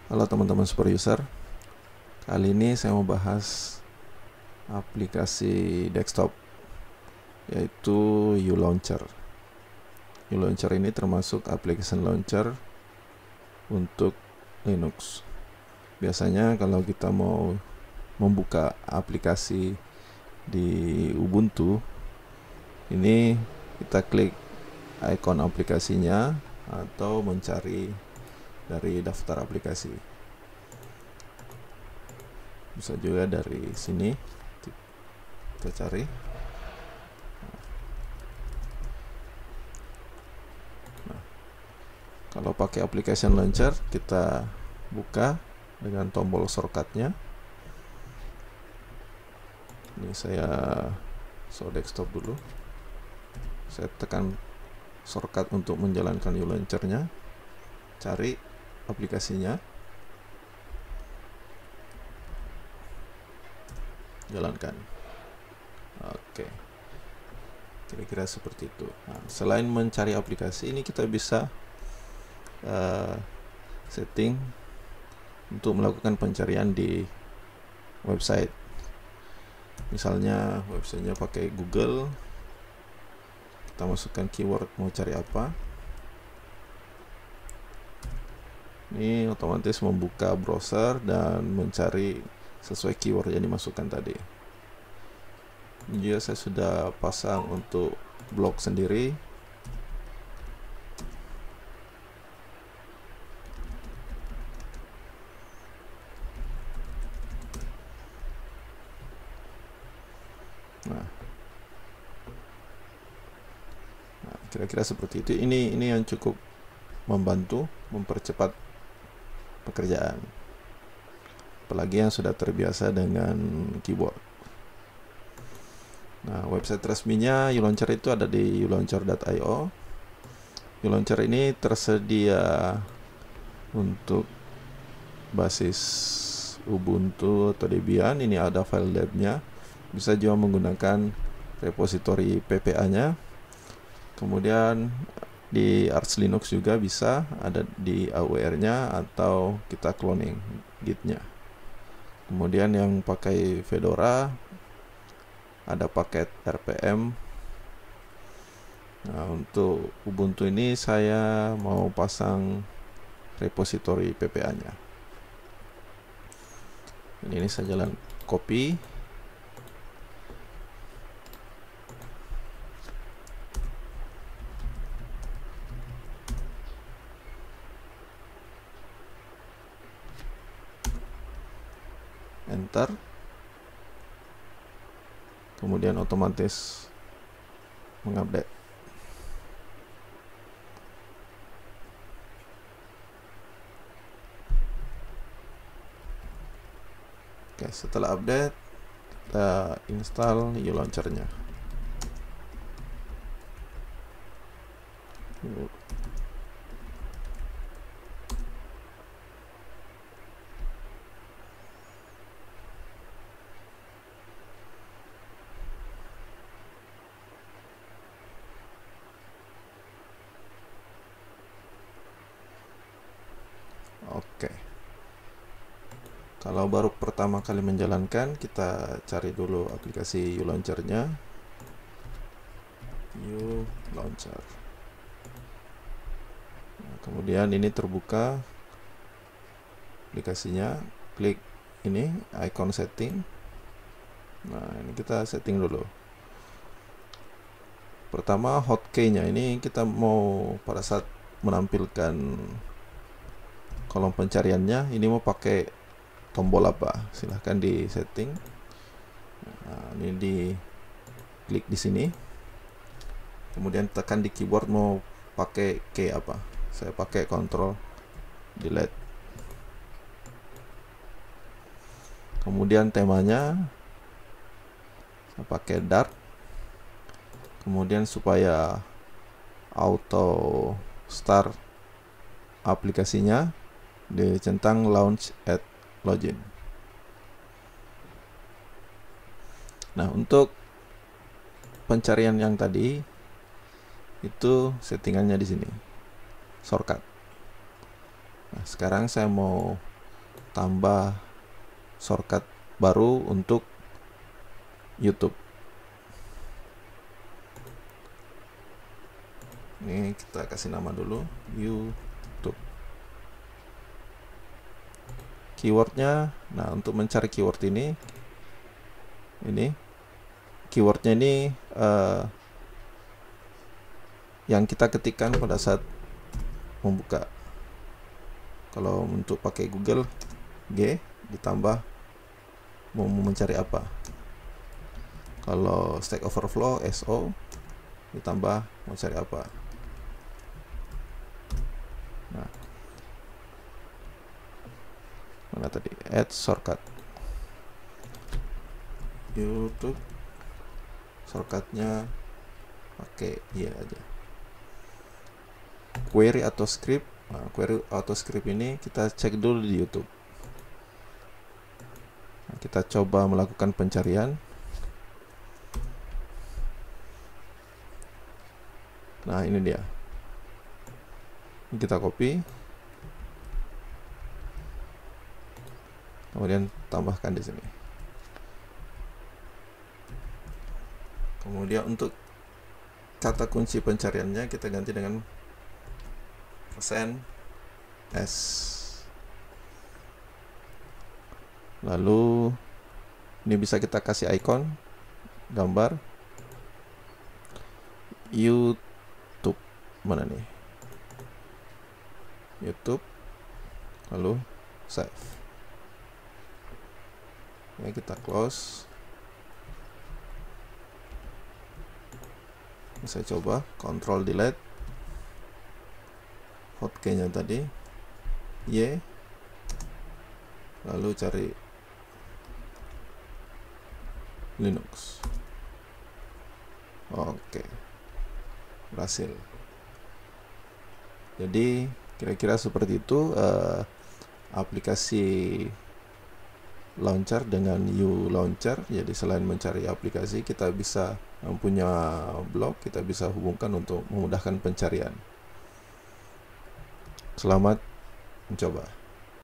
Halo teman-teman super user, kali ini saya mau bahas aplikasi desktop yaitu uLauncher. uLauncher ini termasuk application launcher untuk Linux. Biasanya kalau kita mau membuka aplikasi di Ubuntu, ini kita klik ikon aplikasinya atau mencari dari daftar aplikasi. Bisa juga dari sini kita cari. Nah, kalau pakai application launcher, kita buka dengan tombol shortcutnya. Ini saya show desktop dulu. Saya tekan shortcut untuk menjalankan uLauncher-nya. Cari aplikasinya, jalankan. Oke, kira-kira seperti itu. Nah, selain mencari aplikasi, ini kita bisa setting untuk melakukan pencarian di website. Misalnya websitenya pakai Google, kita masukkan keyword mau cari apa. Ini otomatis membuka browser dan mencari sesuai keyword yang dimasukkan tadi. Ini juga saya sudah pasang untuk blog sendiri. Nah, kira-kira seperti itu. Ini yang cukup membantu mempercepat pekerjaan, apalagi yang sudah terbiasa dengan keyboard. Nah, website resminya uLauncher itu ada di ulauncher.io. uLauncher ini tersedia untuk basis Ubuntu atau Debian. Ini ada file deb-nya. Bisa juga menggunakan repository PPA-nya. Kemudian di Arch Linux juga bisa, ada di AWR-nya atau kita cloning git-nya. Kemudian yang pakai Fedora ada paket RPM. Nah, untuk Ubuntu ini saya mau pasang repository PPA-nya. Ini saya jalan copy. Enter. Kemudian otomatis mengupdate. Oke, setelah update kita install uLauncher-nya. Oke. Kalau baru pertama kali menjalankan, kita cari dulu aplikasi uLauncher-nya. uLauncher. Nah, kemudian ini terbuka aplikasinya. Klik ini icon setting. Nah, ini kita setting dulu. Pertama, hotkey-nya ini kita mau pada saat menampilkan kolom pencariannya, ini mau pakai tombol apa, silahkan di setting. Nah, ini di klik di sini, kemudian tekan di keyboard mau pakai key apa. Saya pakai Ctrl Delete. Kemudian temanya saya pakai dark. Kemudian supaya auto start aplikasinya, dicentang launch at login. Nah, untuk pencarian yang tadi itu settingannya di sini, shortcut. Nah, sekarang saya mau tambah shortcut baru untuk YouTube. Ini kita kasih nama dulu YouTube. Keywordnya, nah untuk mencari keyword ini keywordnya ini yang kita ketikkan pada saat membuka. Kalau untuk pakai Google, G ditambah mau mencari apa. Kalau Stack Overflow, SO ditambah mau cari apa. Nah, mana tadi? Add shortcut. YouTube shortcutnya pakai iya aja. Query atau script. Nah, query atau script ini kita cek dulu di YouTube. Nah, kita coba melakukan pencarian. Nah, ini dia. Ini kita copy. Kemudian tambahkan di sini. Kemudian untuk kata kunci pencariannya kita ganti dengan %s. Lalu ini bisa kita kasih icon gambar YouTube. Mana nih? YouTube. Lalu save. Ya, kita close. Saya coba Ctrl delete hotkey-nya tadi, Y, lalu cari Linux. Oke, berhasil. Jadi kira-kira seperti itu aplikasi launcher dengan uLauncher. Jadi selain mencari aplikasi, kita bisa punya blog, kita bisa hubungkan untuk memudahkan pencarian. Selamat mencoba.